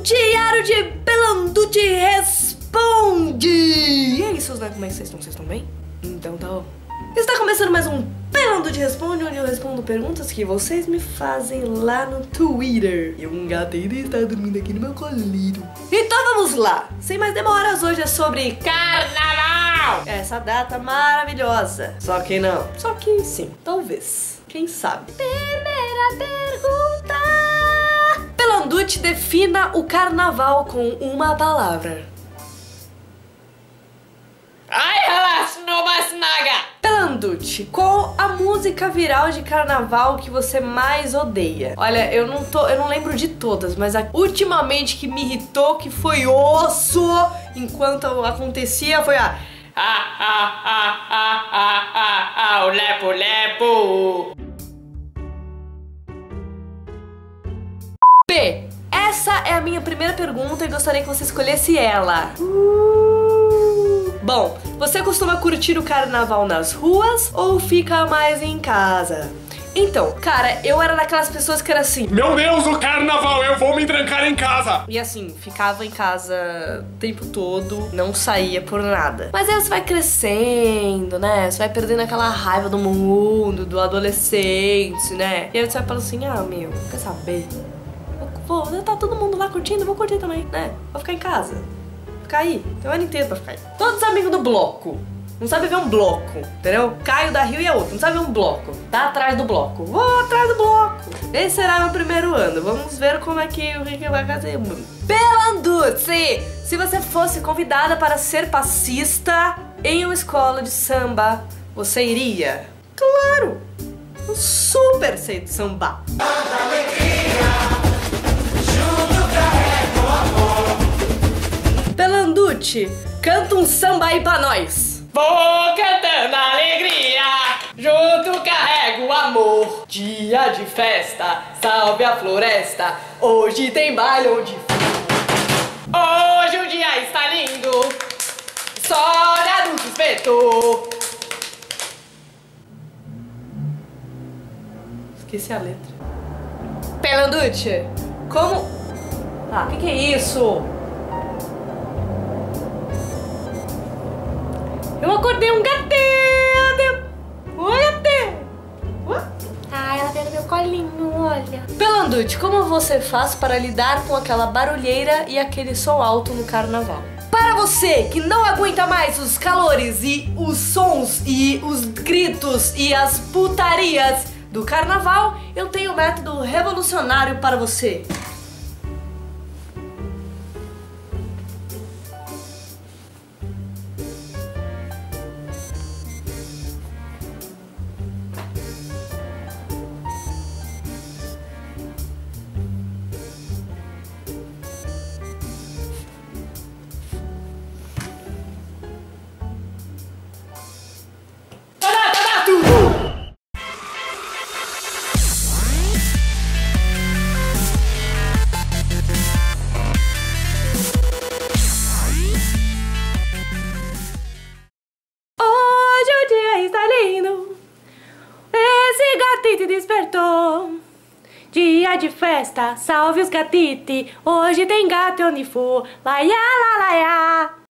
Diário de Pelanducci Responde! E aí, seus netos, como é que vocês estão? Vocês estão bem? Então tá bom. Está começando mais um Pelanducci Responde, onde eu respondo perguntas que vocês me fazem lá no Twitter. E um gato ainda está dormindo aqui no meu colírio. Então vamos lá! Sem mais demoras, hoje é sobre Carnaval! Essa data maravilhosa. Só que não. Só que sim, talvez. Quem sabe? Primeira pergunta! Pelanducci, defina o carnaval com uma palavra. Ai, relaxa, não mais naga! Pelanducci, qual a música viral de carnaval que você mais odeia? Olha, eu não lembro de todas, mas a ultimamente que me irritou, que foi osso enquanto acontecia, foi a o lepo lepo. P. Essa é a minha primeira pergunta e gostaria que você escolhesse ela. Bom, você costuma curtir o carnaval nas ruas ou fica mais em casa? Então, cara, eu era daquelas pessoas que era assim: meu Deus, o carnaval, eu vou me trancar em casa. E assim, ficava em casa o tempo todo, não saía por nada. Mas aí você vai crescendo, né? Você vai perdendo aquela raiva do mundo, do adolescente, né? E aí você vai falando assim: ah, meu, quer saber? Tá todo mundo lá curtindo, eu vou curtir também, né? Vou ficar em casa. Vou ficar aí. Tem o ano inteiro pra ficar aí. Todos os amigos do bloco. Não sabe ver um bloco, entendeu? Caio da Rio e a outra. Não sabe ver um bloco. Tá atrás do bloco. Vou atrás do bloco. Esse será meu primeiro ano. Vamos ver como é que o que vai fazer. Pelanducci! Se você fosse convidada para ser passista em uma escola de samba, você iria? Claro! Eu super sei de samba. Pelanducci, canta um samba aí pra nós. Vou cantando alegria, junto carrego o amor. Dia de festa, salve a floresta, hoje tem baile onde for. Hoje o dia está lindo, só olha do espeto. Esqueci a letra. Pelanducci, como... Ah, que é isso? Eu acordei um gatinho! Oi, gatinho! Ah, ela veio no meu colinho, olha. Pelanducci, como você faz para lidar com aquela barulheira e aquele som alto no carnaval? Para você que não aguenta mais os calores e os sons e os gritos e as putarias do carnaval, eu tenho um método revolucionário para você. Gatite despertou, dia de festa, salve os gatite, hoje tem gato onde for, laia, la, laia.